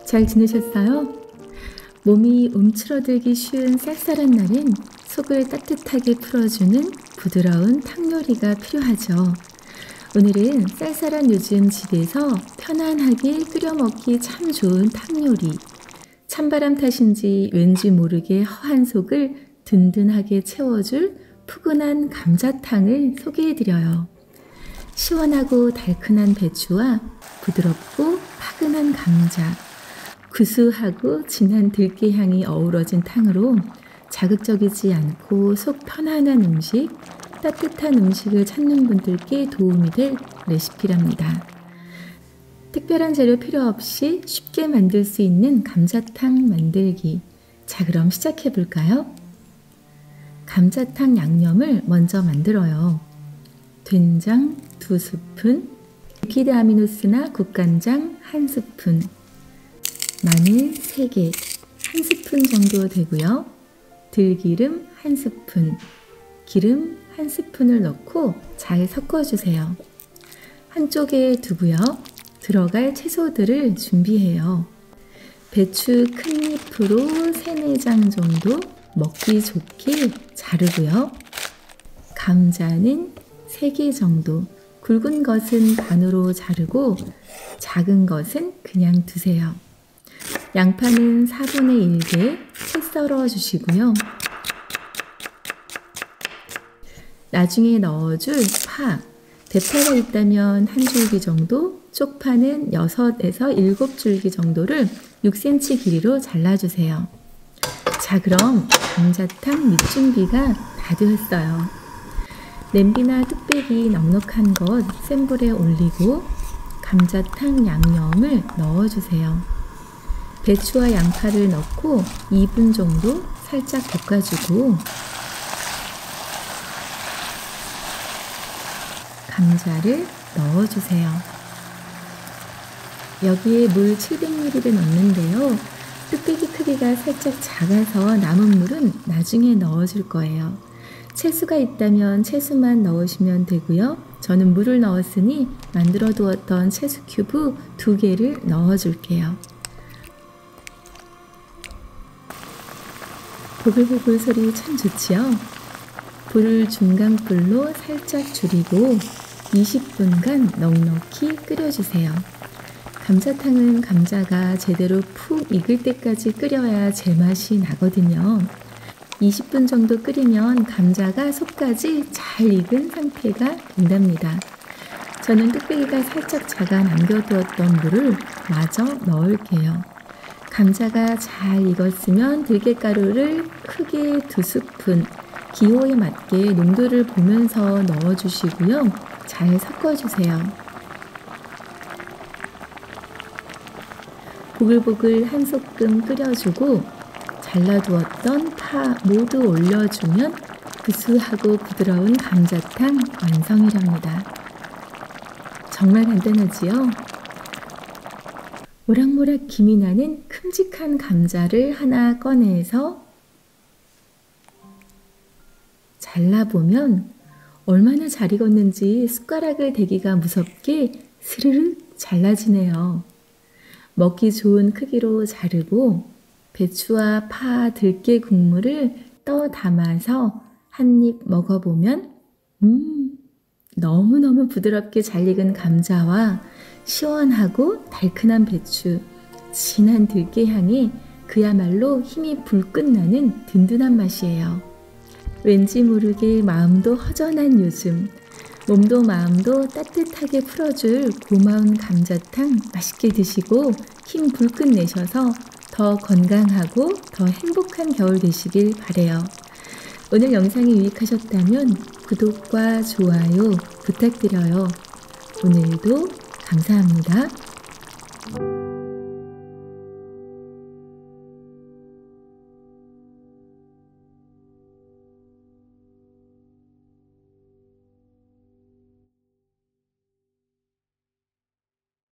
잘 지내셨어요? 몸이 움츠러들기 쉬운 쌀쌀한 날엔 속을 따뜻하게 풀어주는 부드러운 탕 요리가 필요하죠. 오늘은 쌀쌀한 요즘 집에서 편안하게 끓여 먹기 참 좋은 탕 요리. 찬바람 탓인지 왠지 모르게 허한 속을 든든하게 채워줄 푸근한 감자탕을 소개해드려요. 시원하고 달큰한 배추와 부드럽고 파근한 감자, 구수하고 진한 들깨 향이 어우러진 탕으로 자극적이지 않고 속 편안한 음식, 따뜻한 음식을 찾는 분들께 도움이 될 레시피랍니다. 특별한 재료 필요 없이 쉽게 만들 수 있는 감자탕 만들기. 자, 그럼 시작해 볼까요? 감자탕 양념을 먼저 만들어요. 된장 2스푼, 리퀴드 아미노스나 국간장 1스푼, 마늘 3개, 1스푼 정도 되고요. 들기름 1스푼, 기름 1스푼을 넣고 잘 섞어주세요. 한쪽에 두고요. 들어갈 채소들을 준비해요. 배추 큰 잎으로 3-4장 정도 먹기 좋게 자르고요. 감자는 3개 정도, 굵은 것은 반으로 자르고 작은 것은 그냥 두세요. 양파는 4분의 1개 채 썰어 주시고요. 나중에 넣어줄 파, 대파가 있다면 1줄기 정도, 쪽파는 6에서 7줄기 정도를 6cm 길이로 잘라주세요. 자, 그럼 감자탕 밑 준비가 다 되었어요. 냄비나 뚝배기 넉넉한 것 센 불에 올리고 감자탕 양념을 넣어주세요. 배추와 양파를 넣고 2분 정도 살짝 볶아주고 감자를 넣어주세요. 여기에 물 700ml를 넣는데요. 뚝배기 크기가 살짝 작아서 남은 물은 나중에 넣어줄 거예요. 채수가 있다면 채수만 넣으시면 되고요. 저는 물을 넣었으니 만들어 두었던 채수 큐브 2개를 넣어줄게요. 보글보글 소리 참 좋지요? 불을 중간불로 살짝 줄이고 20분간 넉넉히 끓여주세요. 감자탕은 감자가 제대로 푹 익을 때까지 끓여야 제맛이 나거든요. 20분 정도 끓이면 감자가 속까지 잘 익은 상태가 된답니다. 저는 뚝배기가 살짝 작아 남겨두었던 물을 마저 넣을게요. 감자가 잘 익었으면 들깨가루를 크게 2스푼, 기호에 맞게 농도를 보면서 넣어주시고요. 잘 섞어주세요. 보글보글 한 소끔 끓여주고 잘라두었던 파 모두 올려주면 구수하고 부드러운 감자탕 완성이랍니다. 정말 간단하지요? 모락모락 김이 나는 큼직한 감자를 하나 꺼내서 잘라보면 얼마나 잘 익었는지 숟가락을 대기가 무섭게 스르륵 잘라지네요. 먹기 좋은 크기로 자르고 배추와 파, 들깨 국물을 떠 담아서 한 입 먹어보면 너무너무 부드럽게 잘 익은 감자와 시원하고 달큰한 배추, 진한 들깨 향이 그야말로 힘이 불끈 나는 든든한 맛이에요. 왠지 모르게 마음도 허전한 요즘, 몸도 마음도 따뜻하게 풀어줄 고마운 감자탕 맛있게 드시고 힘 불끈 내셔서 더 건강하고 더 행복한 겨울 되시길 바래요. 오늘 영상이 유익하셨다면 구독과 좋아요 부탁드려요. 오늘도 감사합니다.